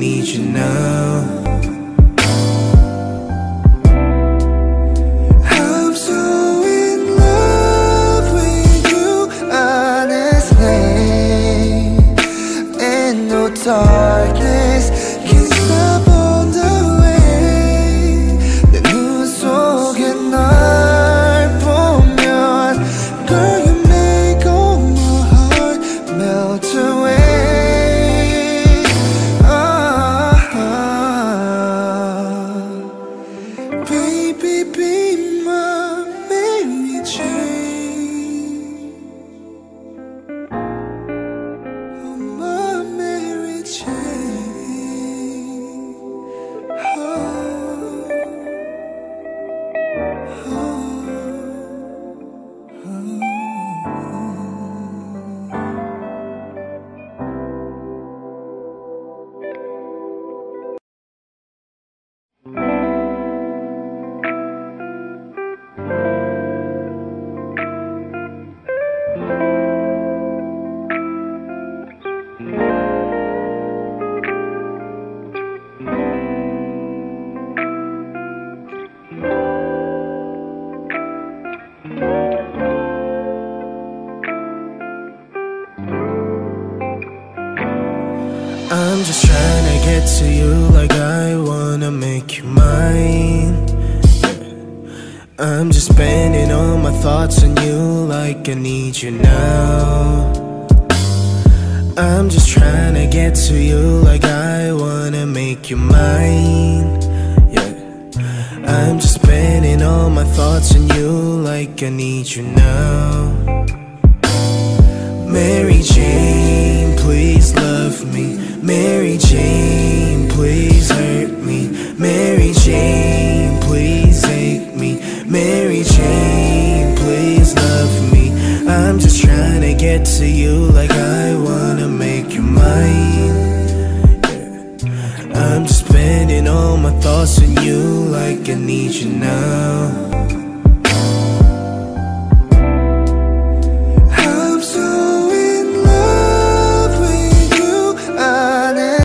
need you now. I'm so in love with you, honestly. Ain't no darkness can stop on the way. 내 눈 속에 날 보면, girl, you make all my heart melt away. Baby, be my Mary Jane. Oh, my Mary Jane. Oh, I'm just trying to get to you like I wanna make you mine. I'm just spending all my thoughts on you like I need you now. I'm just trying to get to you like I wanna make you mine. Yeah, I'm just spending all my thoughts on you like I need you now. Mary Jane, please love me. Mary Jane, please hurt me. Mary Jane, please hate me. Mary Jane, please love me. I'm just trying to get to you like I wanna make you mine. Yeah. I'm just spending all my thoughts on you like I need you now.